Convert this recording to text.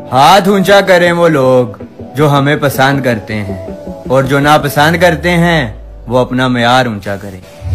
हाथ ऊंचा करें वो लोग जो हमें पसंद करते हैं, और जो ना पसंद करते हैं वो अपना मेयार ऊंचा करें।